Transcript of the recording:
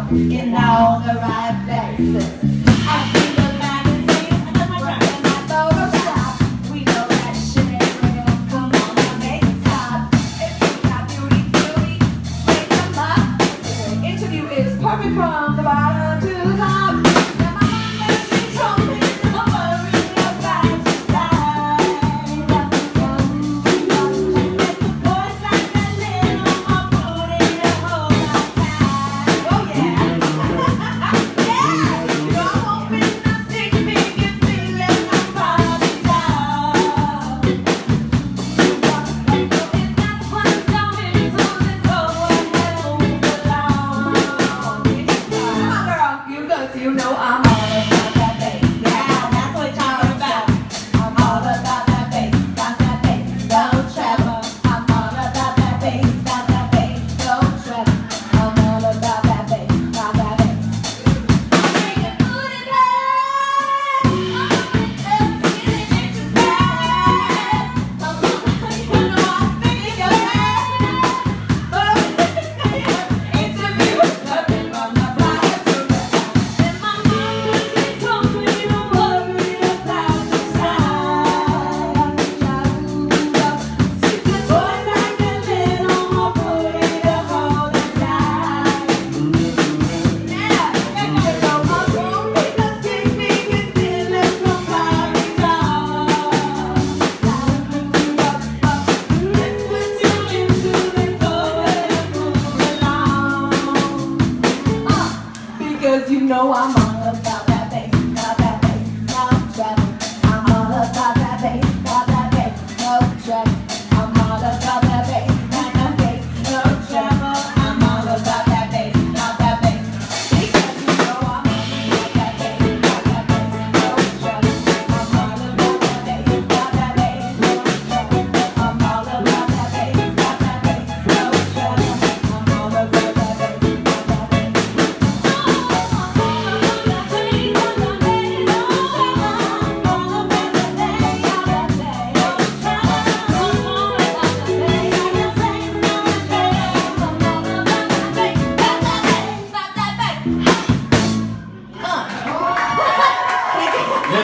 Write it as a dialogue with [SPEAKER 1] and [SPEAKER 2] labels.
[SPEAKER 1] in all the right places. I see the magazines, the front and my Photoshop. We know that shit ain't real. Come on, now make it stop. If you got beauty, wake them up. The interview is perfect from the bottom to the top. Now my mama, she told me don't worry about your style. She said the boys like a little more booty to hold on tight. Oh yeah. You know I'm all about that bass. Yeah, that's what y'all about. I'm all about that bass. Got that bass, no trouble. I'm all about that bass. Got that bass, no trouble. I'm all about that bass. Got that bass. I'm bringing booty back. I'm bringing pictures back. You know I'm thinking your head. Interview is nothing from the fire to the because you know I'm